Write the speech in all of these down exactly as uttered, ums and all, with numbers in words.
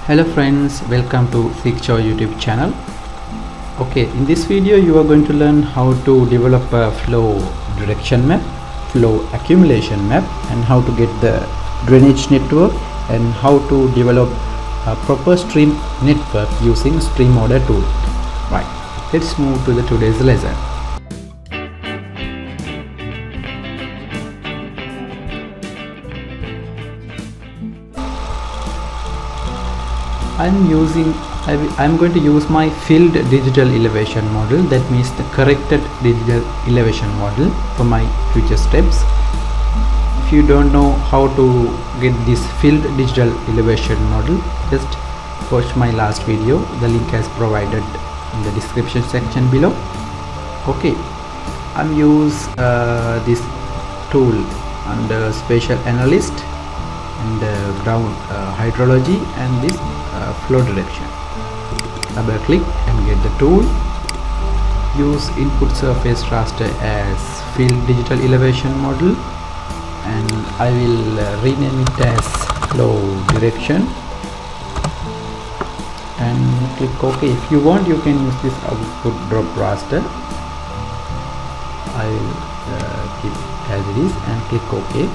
Hello friends, welcome to Seekchow YouTube channel. Okay, in this video you are going to learn how to develop a flow direction map, flow accumulation map, and how to get the drainage network, and how to develop a proper stream network using stream order tool. Right, let's move to the today's lesson. I'm using I'm going to use my filled digital elevation model, that means the corrected digital elevation model for my future steps. If you don't know how to get this filled digital elevation model, just watch my last video. The link has provided in the description section below. Okay, I'm use uh, this tool under spatial analyst and uh, ground uh, hydrology and this uh, flow direction. Double click and get the tool. Use input surface raster as field digital elevation model, and I will uh, rename it as flow direction and click OK. If you want, you can use this output drop raster. I will uh, keep as it is and click OK.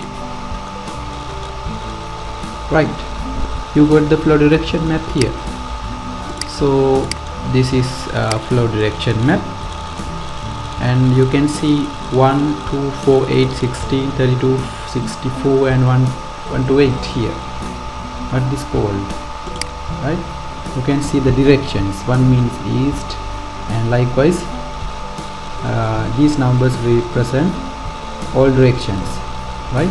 Right, you got the flow direction map here. So this is uh, flow direction map, and you can see one, two, four, eight, sixteen, thirty-two, sixty-four and one, one to eight here. What is called, right? You can see the directions. One means east, and likewise uh, these numbers represent all directions, right?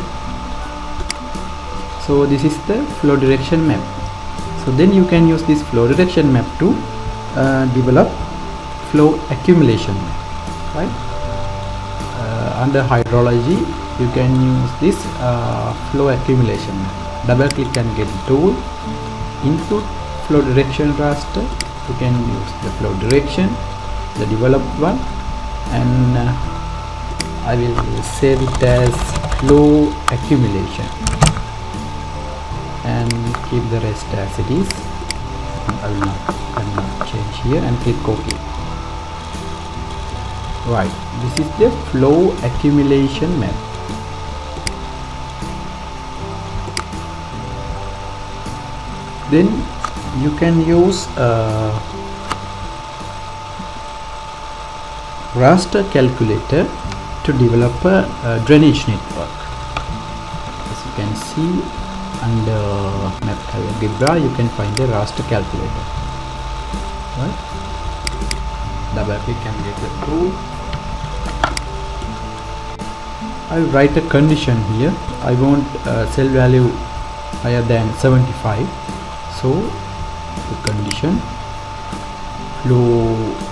So this is the flow direction map. So then you can use this flow direction map to uh, develop flow accumulation map, right? Uh, under hydrology, you can use this uh, flow accumulation map. Double click and get the tool. Input flow direction raster. You can use the flow direction, the developed one, and uh, I will save it as flow accumulation and keep the rest as it is. I will not, I will not change here and click OK. Right, this is the flow accumulation map. Then you can use uh, Raster Calculator to develop a, a drainage network. As you can see, under map algebra you can find the raster calculator, right? Double click and get the tool. I will write a condition here. I want uh, cell value higher than seventy-five, so the condition flow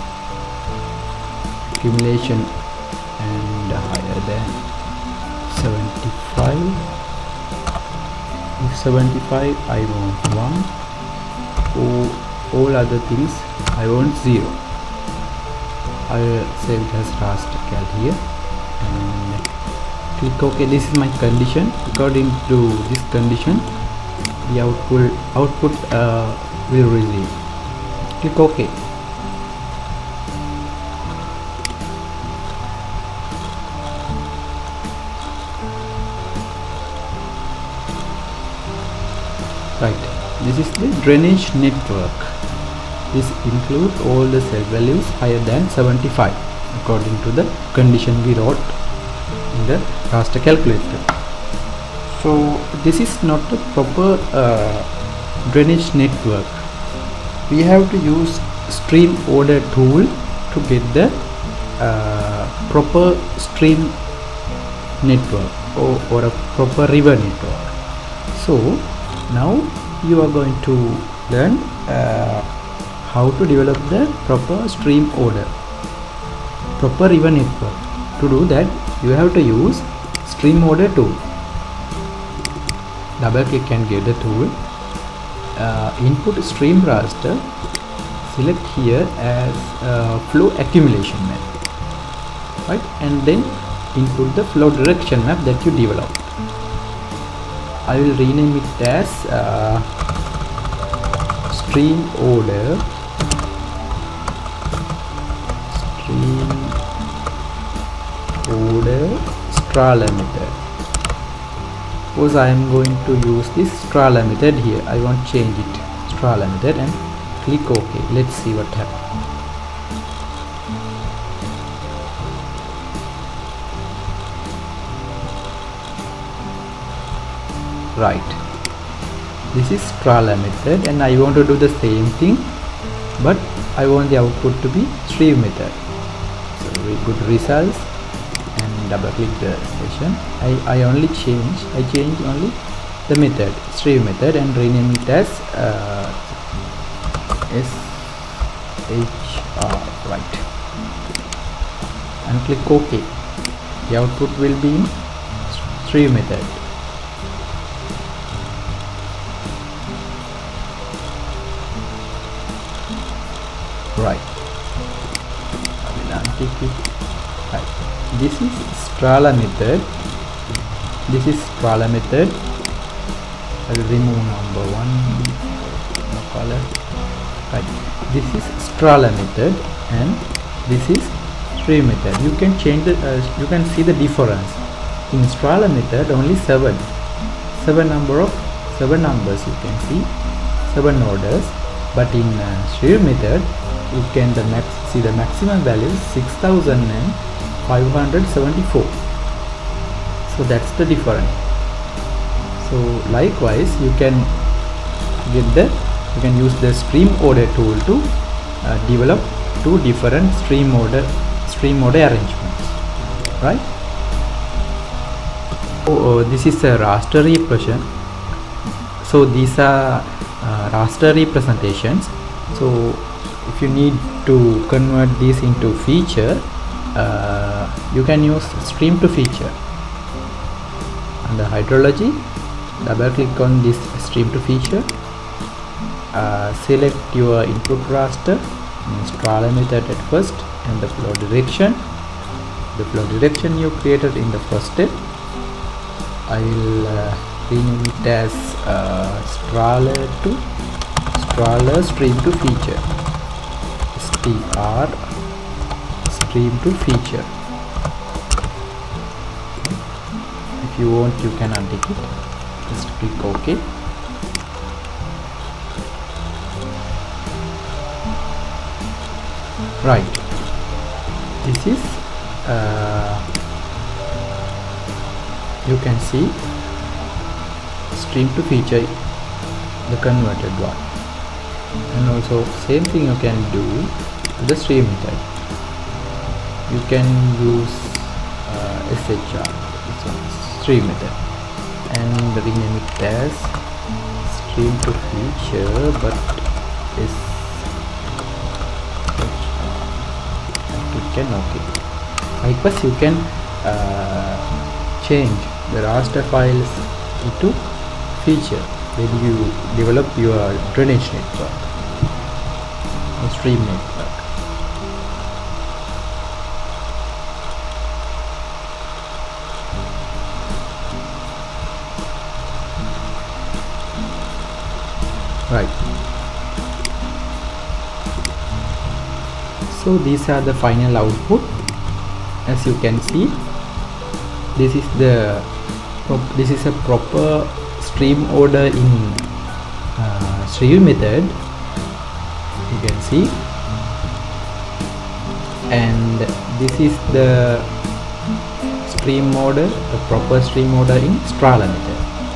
accumulation and higher than seventy-five. If seventy-five, I want one. Oh, all other things I want zero. I will save it as raster cal here and click OK. This is my condition. According to this condition, the output output uh, will receive. Click OK. Right, this is the drainage network. This includes all the cell values higher than seventy-five according to the condition we wrote in the raster calculator. So this is not a proper uh, drainage network. We have to use stream order tool to get the uh, proper stream network or, or a proper river network. So now you are going to learn uh, how to develop the proper stream order, proper river network. To do that, you have to use stream order tool. Double click and get the tool. Uh, input stream raster. Select here as uh, flow accumulation map, right? And then input the flow direction map that you developed. I will rename it as uh, stream order stream order Strahler method. Suppose I am going to use this Strahler method here. I want to change it Strahler method and click OK. Let's see what happens. Right, this is Strahler method, and I want to do the same thing, but I want the output to be stream method. So we go to results and double click the session. I, I only change I change only the method stream method and rename it as uh, S H R, right, and click OK. The output will be in stream method. Right, I will untick it. Right, this is Strahler method. This is Strahler method. I will remove number one, no color. Right, this is Strahler method and this is stream method. You can change the uh, you can see the difference. In Strahler method only seven seven number of seven numbers you can see, seven orders, but in uh, stream method you can the max see the maximum value is six thousand five hundred seventy-four. So that's the difference. So likewise you can get the you can use the stream order tool to uh, develop two different stream order stream order arrangements, right? Oh, oh, this is a raster representation. So these are uh, raster representations. So if you need to convert this into feature, uh, you can use stream to feature. Under hydrology, double click on this stream to feature, uh, select your input raster, Strahler method at first, and the flow direction the flow direction you created in the first step. I will uh, rename it as uh, Strahler to Strahler stream to feature. Str stream to feature. If you want, you can untick it. Just click OK. Right, this is uh, you can see stream to feature, the converted one, and also same thing you can do with the stream method. You can use uh, S H R, this one, stream method, and rename it as stream to feature, but is can OK. Likewise, you can uh, change the raster files into feature when you develop your drainage network or stream network. Right. So these are the final output. As you can see, this is the this is a proper stream order in uh, stream method, you can see, and this is the stream order, the proper stream order in Strahler method,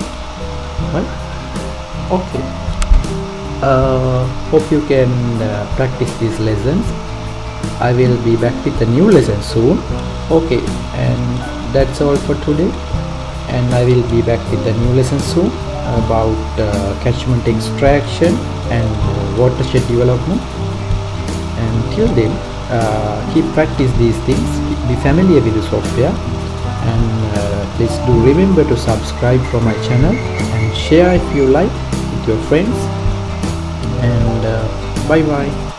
right? Okay, uh, hope you can uh, practice these lessons. I will be back with a new lesson soon. Okay, and that's all for today, and I will be back with a new lesson soon about uh, catchment extraction and uh, watershed development. And till then, uh, keep practice these things, be familiar with the software, and uh, please do remember to subscribe for my channel and share if you like with your friends, and uh, bye bye.